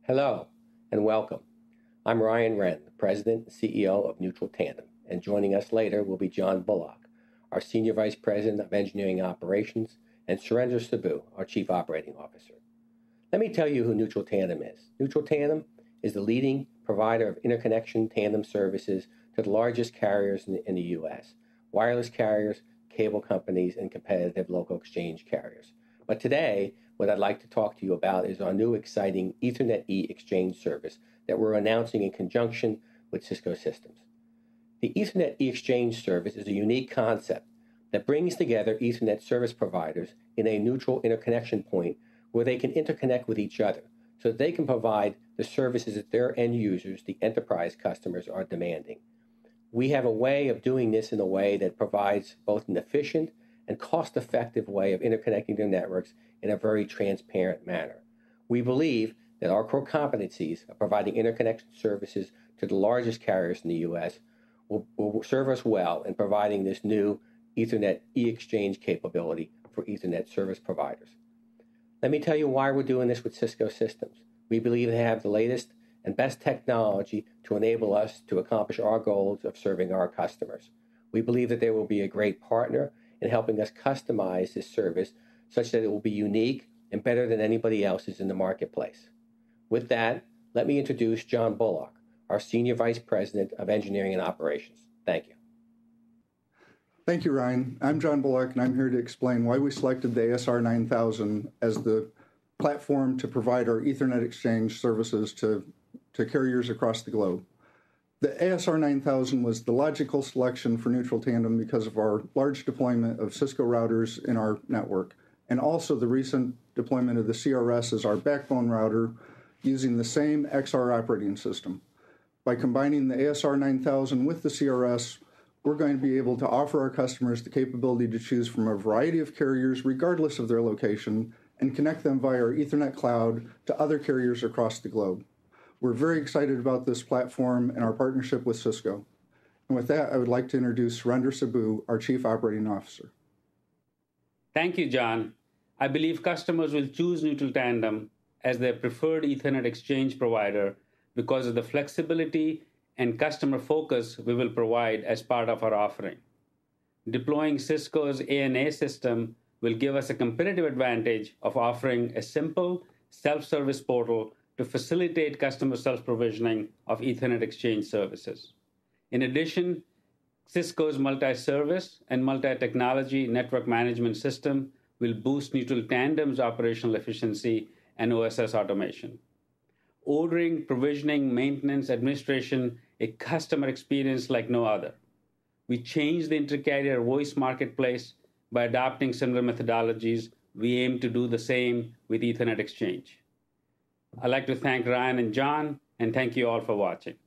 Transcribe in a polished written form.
Hello and welcome. I'm Ryan Wren, the President and CEO of Neutral Tandem, and joining us later will be John Bullock, our Senior Vice President of Engineering Operations, and Surendra Saboo, our Chief Operating Officer. Let me tell you who Neutral Tandem is. Neutral Tandem is the leading provider of interconnection tandem services to the largest carriers in the U.S., wireless carriers, cable companies, and competitive local exchange carriers. But today, what I'd like to talk to you about is our new exciting Ethernet eXchange service that we're announcing in conjunction with Cisco Systems. The Ethernet eXchange service is a unique concept that brings together Ethernet service providers in a neutral interconnection point where they can interconnect with each other so that they can provide the services that their end users, the enterprise customers, are demanding. We have a way of doing this in a way that provides both an efficient and cost-effective way of interconnecting their networks in a very transparent manner. We believe that our core competencies of providing interconnection services to the largest carriers in the U.S. will serve us well in providing this new Ethernet eXchange capability for Ethernet service providers. Let me tell you why we're doing this with Cisco Systems. We believe they have the latest and best technology to enable us to accomplish our goals of serving our customers. We believe that they will be a great partner in helping us customize this service such that it will be unique and better than anybody else's in the marketplace. With that, let me introduce John Bullock, our Senior Vice President of Engineering and Operations. Thank you. Thank you, Ryan. I'm John Bullock, and I'm here to explain why we selected the ASR 9000 as the platform to provide our Ethernet exchange services to carriers across the globe. The ASR 9000 was the logical selection for Neutral Tandem because of our large deployment of Cisco routers in our network, and also the recent deployment of the CRS as our backbone router using the same XR operating system. By combining the ASR 9000 with the CRS, we're going to be able to offer our customers the capability to choose from a variety of carriers regardless of their location and connect them via our Ethernet cloud to other carriers across the globe. We're very excited about this platform and our partnership with Cisco. And with that, I would like to introduce Surendra Saboo, our Chief Operating Officer. Thank you, John. I believe customers will choose Neutral Tandem as their preferred Ethernet exchange provider because of the flexibility and customer focus we will provide as part of our offering. Deploying Cisco's ANA system will give us a competitive advantage of offering a simple self-service portal to facilitate customer self-provisioning of Ethernet exchange services. In addition, Cisco's multi-service and multi-technology network management system will boost Neutral Tandem's operational efficiency and OSS automation. Ordering, provisioning, maintenance, administration, a customer experience like no other. We changed the inter-carrier voice marketplace by adopting similar methodologies. We aim to do the same with Ethernet exchange. I'd like to thank Ryan and John, and thank you all for watching.